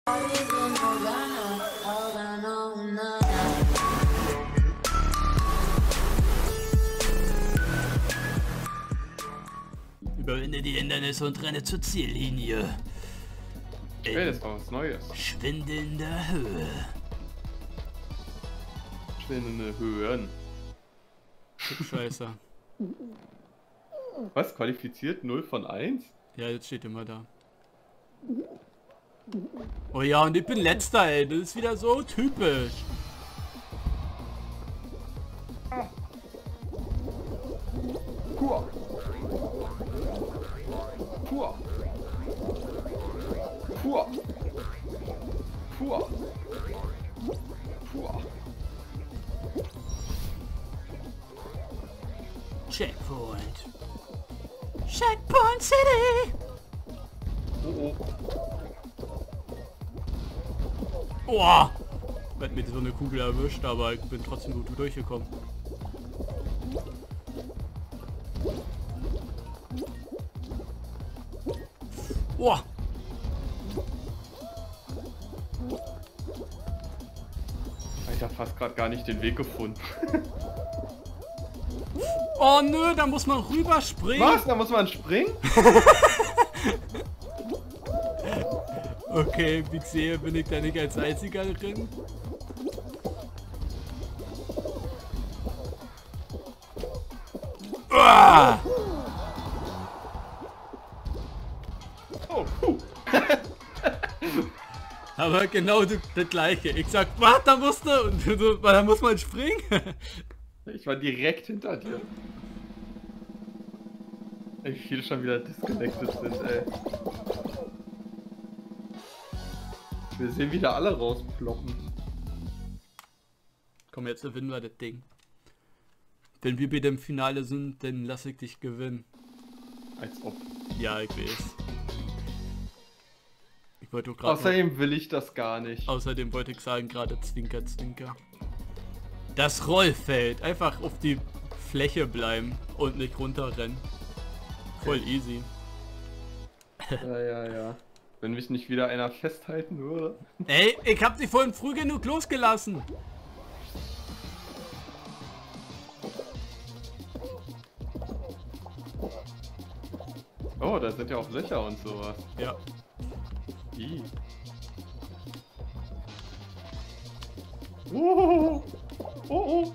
Überwinde die Hindernisse und renne zur Ziellinie. Hey, das war was Neues. Schwindelnder Höhe. Schwindende Höhen. Scheiße. Was? Qualifiziert 0 von 1? Ja, jetzt steht immer da. Oh ja, und ich bin letzter, ey. Das ist wieder so typisch. Pur. Pur. Pur. Pur. Pur. Checkpoint. Checkpoint City! Oh, oh. Oh! Ich hab mir so eine Kugel erwischt, aber ich bin trotzdem gut durchgekommen. Oh! Ich hab fast gerade gar nicht den Weg gefunden. Oh nö, da muss man rüberspringen. Was? Da muss man springen? Okay, wie ich sehe, bin ich da nicht als einziger drin. Ah! Oh, puh. Aber genau das gleiche. Ich sag, was, da musst du, und so, da muss man springen. Ich war direkt hinter dir. Wie viele schon wieder disconnected sind, ey. Wir sehen wieder alle rausploppen. Komm, jetzt gewinnen wir das Ding. Wenn wir bei dem Finale sind, dann lass ich dich gewinnen. Als ob. Ja, ich weiß. Ich wollte gerade. Außerdem will ich das gar nicht. Außerdem wollte ich sagen, gerade Zwinker, Zwinker. Das Rollfeld. Einfach auf die Fläche bleiben und nicht runterrennen. Voll easy. Ja. Wenn mich nicht wieder einer festhalten würde. Ey, ich hab sie vorhin früh genug losgelassen. Oh, da sind ja auch Löcher und sowas. Ja. Ih. Oh, oh, oh.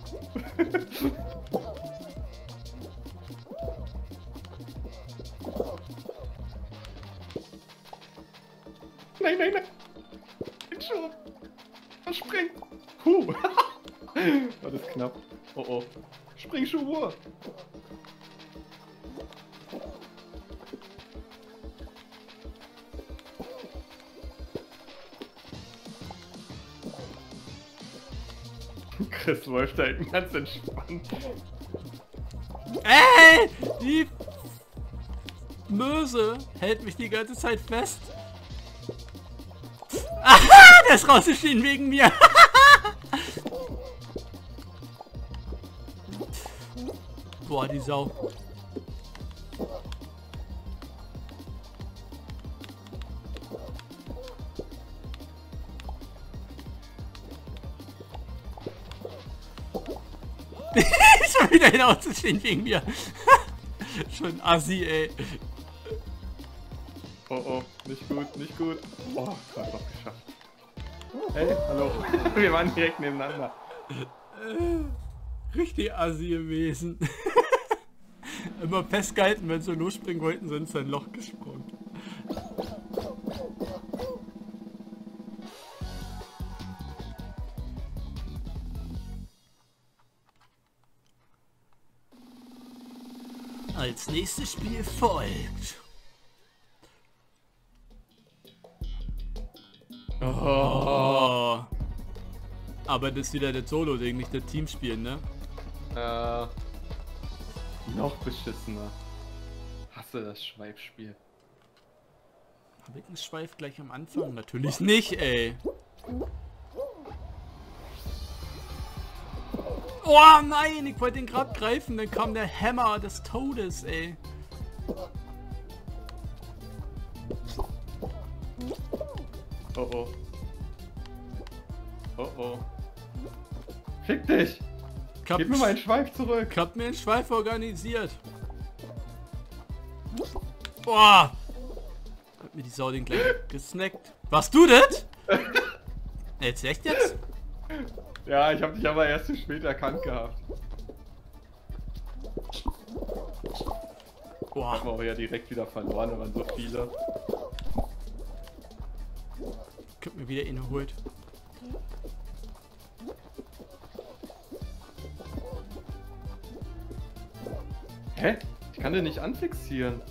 Nein, nein, nein. Bin schon. Spring. War das knapp. Oh, oh. Springschuhe. Chris läuft da hinten ganz entspannt. Ey! Die Möse hält mich die ganze Zeit fest. Aha! Der ist rausgeschieden wegen mir. Boah, die Sau. Schon wieder hinauszustehen wegen mir. Schon assi, ey. Oh oh, nicht gut, nicht gut. Oh, gerade noch geschafft. Hey, hallo. Wir waren direkt nebeneinander. Richtig assi gewesen. Immer festgehalten, wenn sie losspringen wollten, sind sie in ein Loch gesprungen. Als nächstes Spiel folgt. Oh. Aber das ist wieder das Solo-Ding, nicht das Teamspiel, ne? Noch beschissener. Hasse das Schweifspiel. Hab ich einen Schweif gleich am Anfang? Natürlich nicht, ey. Oh nein, ich wollte ihn gerade greifen, dann kam der Hammer des Todes, ey. Oh oh. Oh oh. Fick dich! Gib mir meinen Schweif zurück! Ich hab mir einen Schweif organisiert. Boah! Hat mir die Sau den gleich gesnackt. Warst du das? Jetzt echt jetzt? Ja, ich hab dich aber erst zu spät erkannt gehabt. Boah. Haben wir auch ja direkt wieder verloren, da waren so viele. Ich hab mir wieder ihn geholt. Hä? Ich kann den nicht anfixieren.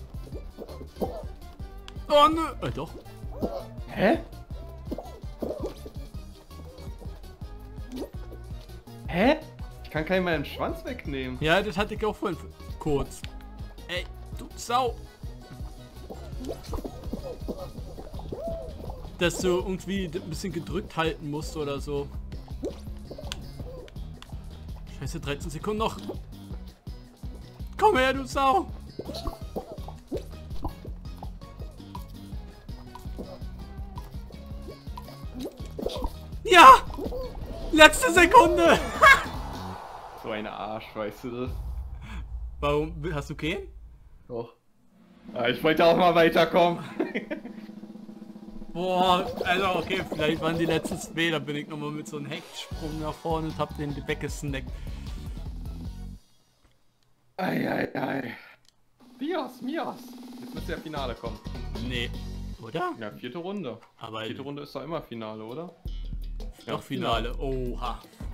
Oh ne. Doch. Hä? Hä? Ich kann keinen meinen Schwanz wegnehmen. Ja, das hatte ich auch vorhin kurz. Ey, du Sau. Dass du irgendwie ein bisschen gedrückt halten musst oder so. Scheiße, 13 Sekunden noch. Komm her, du Sau. Ja! Letzte Sekunde! So ein Arsch, weißt du das? Warum? Hast du gehen? Doch. Ah, ich wollte auch mal weiterkommen. Boah, also okay, vielleicht waren die letzten zwei, da bin ich nochmal mit so einem Hechtsprung nach vorne und hab den weggesnackt. Ei. Mios. Jetzt müsste ja Finale kommen. Nee, oder? Ja, 4. Runde. Aber 4. Runde ist doch immer Finale, oder? doch Finale. Oha.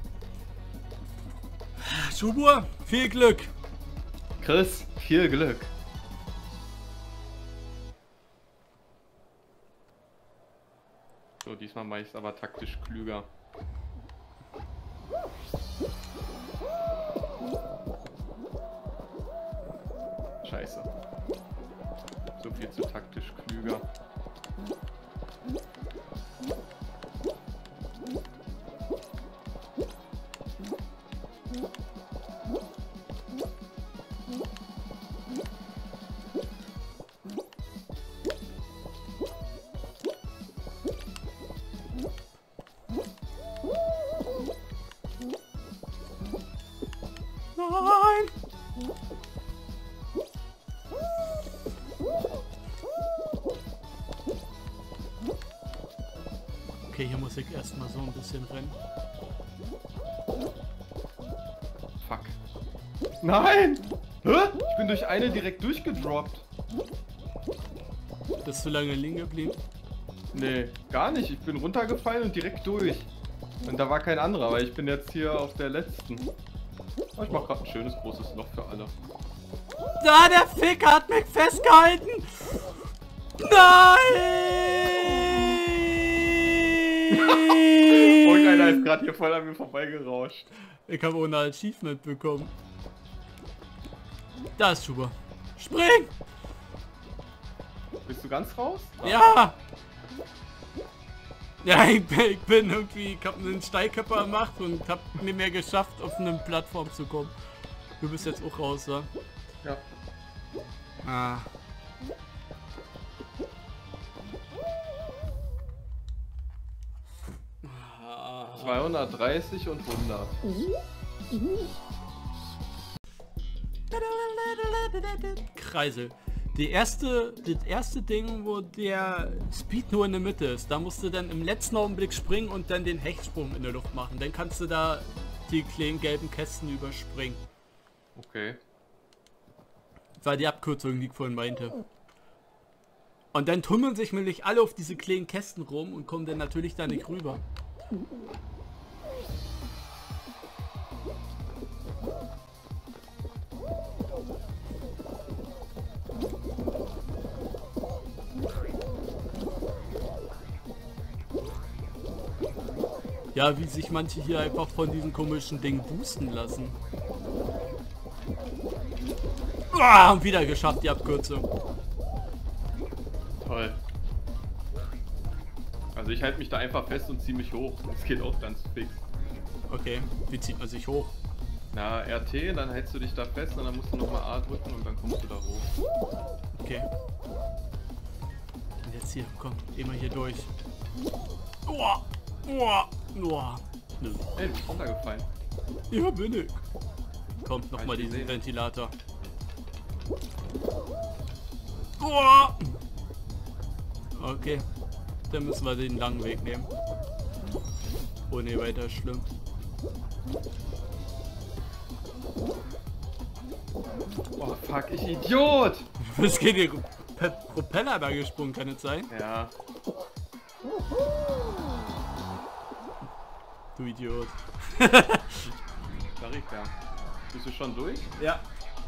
Schubur, viel Glück. Chris, viel Glück. So, diesmal mache ich es aber taktisch klüger. Scheiße. So viel zu taktisch klüger. Nein! Okay, hier muss ich erstmal so ein bisschen rennen. Fuck. Nein! Hä? Ich bin durch eine direkt durchgedroppt. Bist du lange liegen geblieben? Nee, gar nicht. Ich bin runtergefallen und direkt durch. Und da war kein anderer, weil ich bin jetzt hier auf der letzten. Oh, ich mach grad ein schönes großes Loch für alle. Da, der Ficker hat mich festgehalten! Nein! Und einer ist gerade hier voll an mir vorbeigerauscht. Ich habe ohne Achievement bekommen. Da ist Schuber. Spring! Bist du ganz raus? Ja! Ja, ich bin irgendwie, ich habe einen Steilkörper gemacht und habe mir mehr geschafft, auf eine Plattform zu kommen. Du bist jetzt auch raus, oder? Ja. Ah. Ah. 230 und 100. Kreisel. Das erste Ding, wo der Speed nur in der Mitte ist, da musst du dann im letzten Augenblick springen und dann den Hechtsprung in der Luft machen. Dann kannst du da die kleinen gelben Kästen überspringen. Okay. Weil die Abkürzung, die ich vorhin meinte. Und dann tummeln sich nämlich alle auf diese kleinen Kästen rum und kommen dann natürlich da nicht rüber. Ja, wie sich manche hier einfach von diesen komischen Dingen boosten lassen. Ah, und wieder geschafft, die Abkürzung. Toll. Also ich halte mich da einfach fest und ziehe mich hoch. Das geht auch ganz fix. Okay, wie zieht man sich hoch? Na, RT, dann hältst du dich da fest und dann musst du nochmal A drücken und dann kommst du da hoch. Okay. jetzt hier, komm, immer hier durch. Uah, uah, uah. Nö. Ey, du bist runtergefallen. Ja, bin ich. Kommt Hab nochmal ich diesen gesehen. Ventilator. Uah. Okay, dann müssen wir den langen Weg nehmen. Oh ne, weiter ist schlimm. Oh fuck, ich Idiot! Was geht hier? Propeller da gesprungen, kann es sein? Ja. Du Idiot. Sag ich ja. Bist du schon durch? Ja.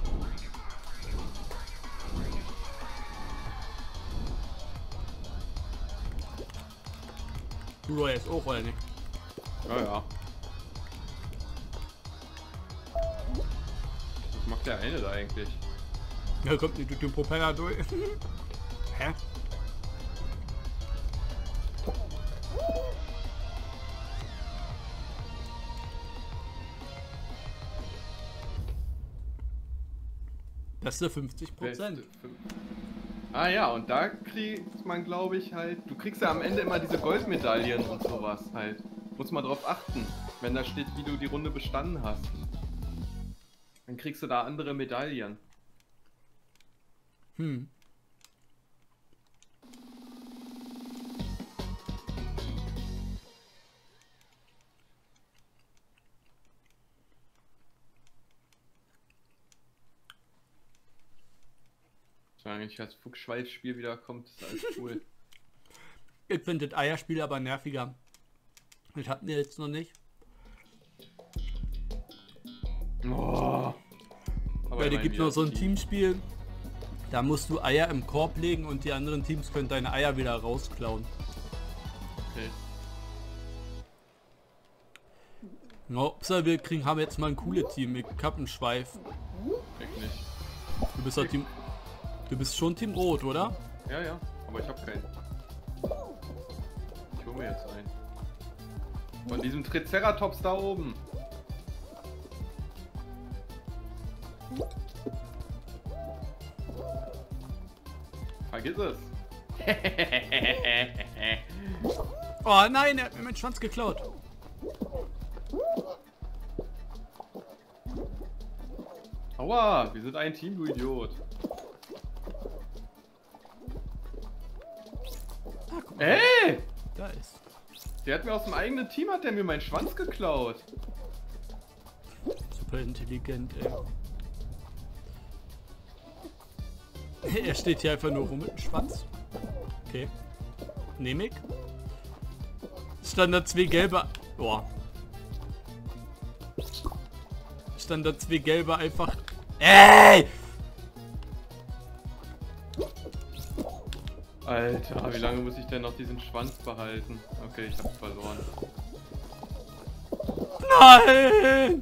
Du jetzt auch, oder nicht? Ja, ja. Was macht der eine da eigentlich? Ja, kommt nicht durch den Propeller durch. Hä? Das ist 50%. Ah ja, und da kriegt man, glaube ich, halt... Du kriegst ja am Ende immer diese Goldmedaillen und sowas halt. Muss man drauf achten, wenn da steht, wie du die Runde bestanden hast. Dann kriegst du da andere Medaillen. Hm. Wenn ich als Fuchsschweif-Spiel wiederkommt, ist alles cool. Ich finde das Eierspiel aber nerviger. Das hatten wir jetzt noch nicht. Oh. Aber Weil da immerhin gibt wieder noch so ein Team. Teamspiel. Da musst du Eier im Korb legen und die anderen Teams können deine Eier wieder rausklauen. Okay. No, wir haben jetzt mal ein cooles Team. Ich hab einen Schweif. Ich nicht. Du bist halt Team. Du bist schon Team Rot, oder? Ja, ja, aber ich hab keinen. Ich hole mir jetzt einen. Von diesem Triceratops da oben. Vergiss es. Oh nein, er hat mir meinen Schwanz geklaut. Aua, wir sind ein Team, du Idiot. Ah, guck mal, Ey! da ist. Der hat mir aus dem eigenen Team, hat der mir meinen Schwanz geklaut. Super intelligent, ey. Er steht hier einfach nur rum mit dem Schwanz. Okay. Nehm ich. Stand da zwei gelbe... Boah. Stand da zwei gelbe einfach... Ey! Alter, wie lange muss ich denn noch diesen Schwanz behalten? Okay, ich hab's verloren. Nein!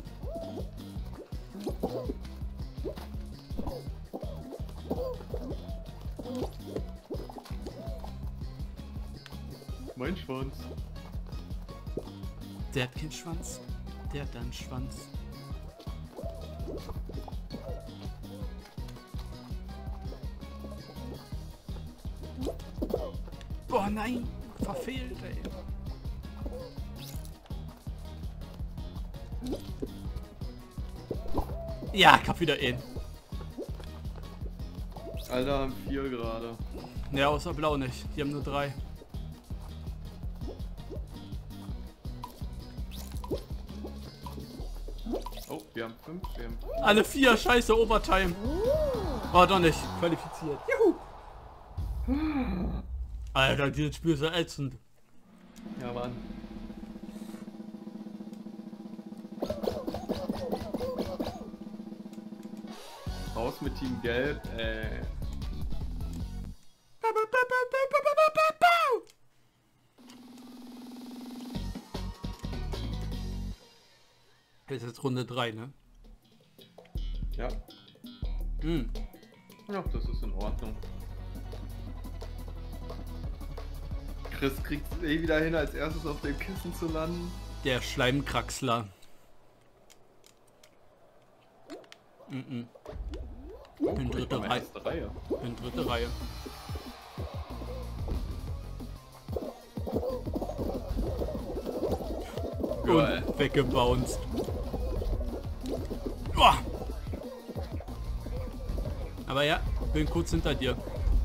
Mein Schwanz. Der hat keinen Schwanz. Der hat einen Schwanz. Boah, nein! Verfehlt, ey. Ja, ich hab wieder ihn. Alter, haben 4 gerade. Ja, außer Blau nicht. Die haben nur 3. Oh, wir haben 5. Wir haben... Alle 4, scheiße, Overtime. War doch nicht qualifiziert. Juhu. Alter, dieses Spiel ist ja ätzend. Ja, Mann. Raus mit Team Gelb, Das ist jetzt Runde 3, ne? Ja. Hm. Ja, das ist in Ordnung. Chris kriegt es eh wieder hin, als erstes auf dem Kissen zu landen. Der Schleimkraxler. Mhm. Oh, Bin guck, ich dritte komm in Reihe. erste Reihe. Bin dritte Reihe. Geil. Und weggebounced. Oh. Aber ja, bin kurz hinter dir.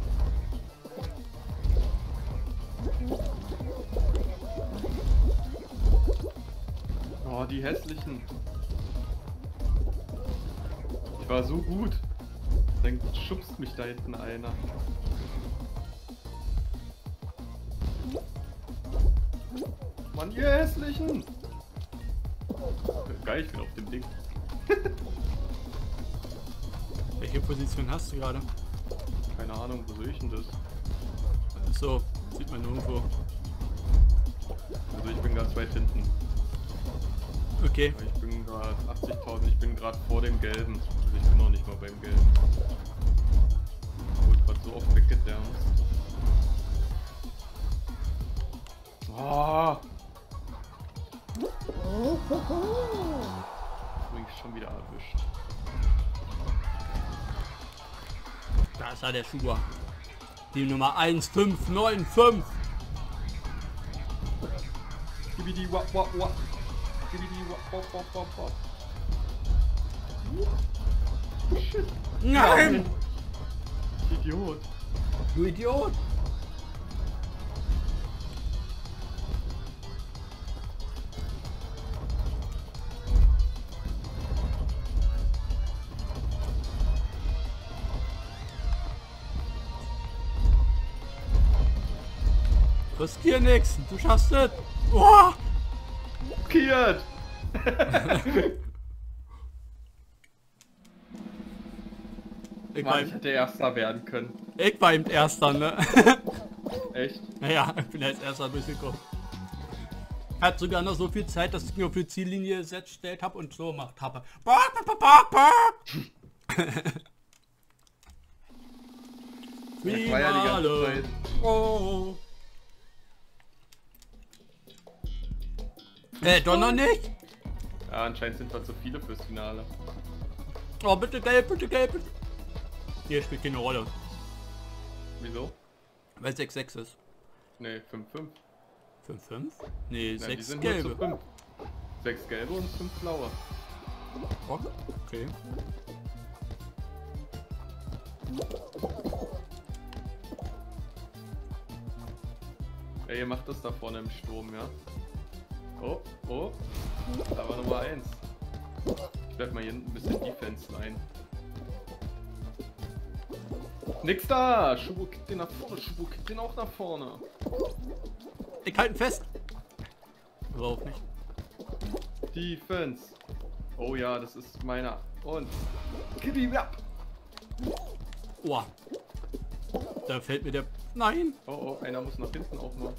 Oh, die hässlichen. Ich war so gut. Dann schubst mich da hinten einer. Mann, ihr hässlichen! Geil, ich bin auf dem Ding. Welche Position hast du gerade? Keine Ahnung, wo sehe ich denn das? So, sieht man nirgendwo. Also ich bin ganz weit hinten. Okay. Ich bin gerade 80.000, ich bin gerade vor dem Gelben. Also ich bin noch nicht mal beim Gelben. Ich wurde gerade so oft weggedämmt. Oh. Bin ich schon wieder erwischt. Da ist er, der Schuber. Die Nummer 1595. Skibidi wap wap wap. Skibidi wap wap wap wap wap. Shit. Nein! Idiot. Du Idiot! Riskier nix, du schaffst es! Oh! Kiert! Ich Mann, ich hätte Erster werden können. war eben Erster, ne? Echt? Naja, ich bin als Erster durchgekommen. Hat sogar noch so viel Zeit, dass ich mir auf die Ziellinie gestellt habe und so gemacht habe. Ich war ja die ganze Zeit. Oh. Doch noch nicht? Ja, anscheinend sind wir zu viele fürs Finale. Oh, bitte gelb, bitte gelb, bitte. Hier spielt keine Rolle, Wieso? weil 6-6 ist. Ne, 5-5. 5-5? Nee, Nein, die 6 sind nur zu gelbe. 5. 6 gelbe und 5 blaue. Okay. Ja, ihr macht das da vorne im Sturm, ja? Oh, oh. Da war Nummer 1. Ich bleib mal hier hinten ein bisschen Defense rein. Nix da! Schubo kickt den nach vorne, Schubo kickt den auch nach vorne. Ich halte ihn fest. Überhaupt nicht. Defense. Oh ja, das ist meiner. Und. Kiddy ab! Oh. Da fällt mir der... Nein! Oh, oh, einer muss nach hinten auch noch.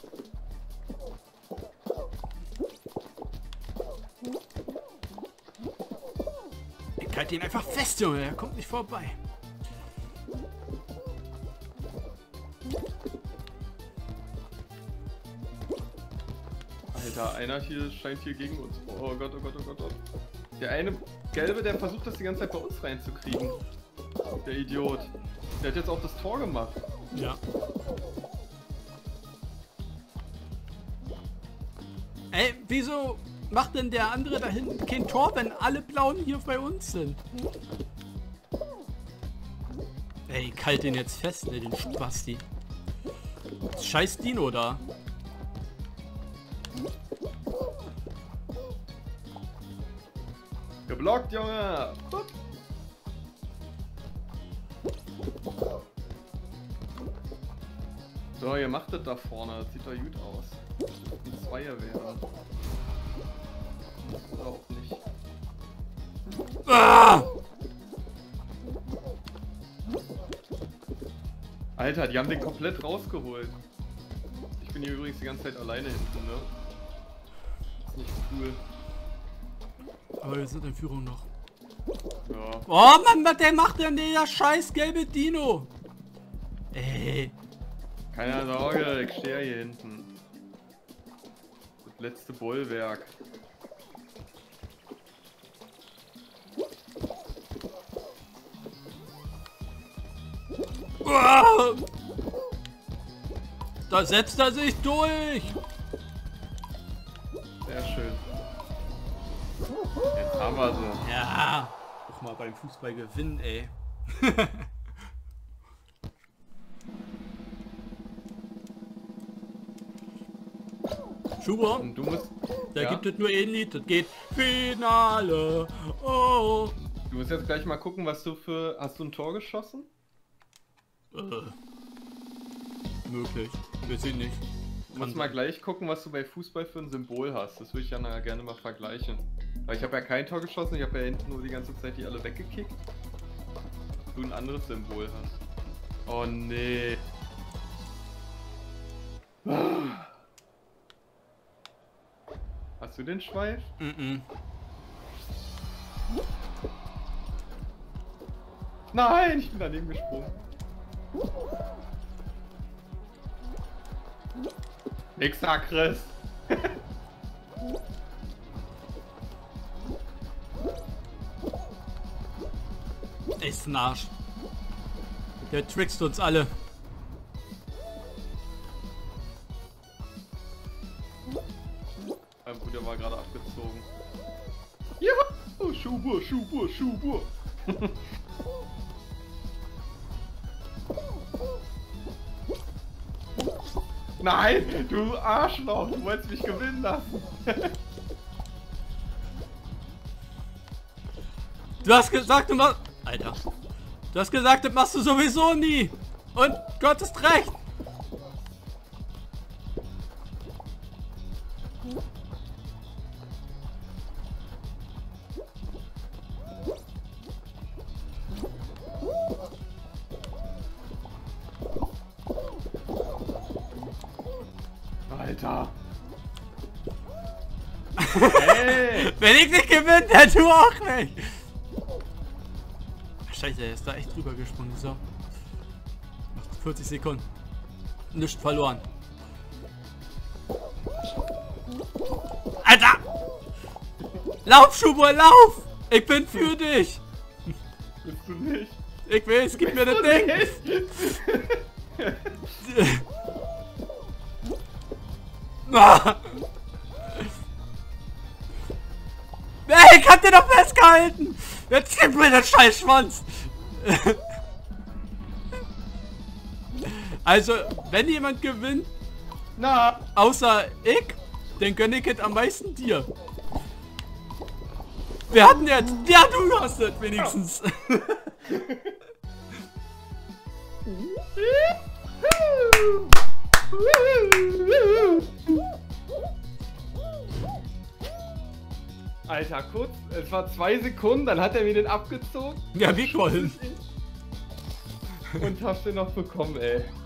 Ich halte ihn einfach fest, Junge. Er kommt nicht vorbei. Alter, einer hier scheint hier gegen uns. Oh Gott, oh Gott, oh Gott, oh Gott. Der eine Gelbe, der versucht das die ganze Zeit bei uns reinzukriegen. Der Idiot. Der hat jetzt auch das Tor gemacht. Ja. Ey, wieso macht denn der andere da hinten kein Tor, wenn alle Blauen hier bei uns sind? Ey, ich halte den jetzt fest, ne, den Spasti. Scheiß Dino da. Geblockt, Junge! So, ihr macht das da vorne. Das sieht doch gut aus. Ein Zweier werden. Oder auch nicht. Ah! Alter, die haben den komplett rausgeholt. Ich bin hier übrigens die ganze Zeit alleine hinten, ne? Ist nicht cool. Aber wir sind in Führung noch. Ja. Oh Mann, was der macht denn der scheiß gelbe Dino? Ey. Keine Sorge, ich stehe hier hinten. Das letzte Bollwerk. Ah! Da setzt er sich durch. Sehr schön. Jetzt haben wir sie. Ja. Auch mal beim Fußball gewinnen, ey. Schubert, Und du musst... da ja? gibt es nur ein Lied, das geht Finale. Oh. Du musst jetzt gleich mal gucken, was du für... Hast du ein Tor geschossen? Möglich. Wir sehen nicht. Du musst mal gleich gucken, was du bei Fußball für ein Symbol hast. Das würde ich ja gerne mal vergleichen. Weil ich habe ja kein Tor geschossen, ich habe ja hinten nur die ganze Zeit die alle weggekickt. Du ein anderes Symbol hast. Oh nee. Hast du den Schweif? Nein, ich bin daneben gesprungen. Nixer Chris. Ist ein Arsch. Der trickst uns alle. Mein Bruder war gerade abgezogen. Ja! Oh, Schubur, Schubur, Schubur. Nein, du Arschloch, du wolltest mich gewinnen lassen. Du hast gesagt, du machst... Alter. Du hast gesagt, das machst du sowieso nie. Und Gott ist recht. Alter. Hey. Wenn ich nicht gewinne, dann du auch nicht. Scheiße, er ist da echt drüber gesprungen. So. Noch 40 Sekunden. Nicht verloren. Alter! Lauf, Schubert, lauf! Ich bin für dich! Bist du nicht? Ich will, es gibt mir das Ding! Ah. Ey, ich hab den doch festgehalten! Jetzt gib mir den scheiß Schwanz! Also, wenn jemand gewinnt, Na, außer ich, dann gönn ich es am meisten dir. Wir hatten jetzt... Ja, du hast es wenigstens. Alter, kurz, es war 2 Sekunden, dann hat er mir den abgezogen Ja, wie wollen. und hast den noch bekommen, ey.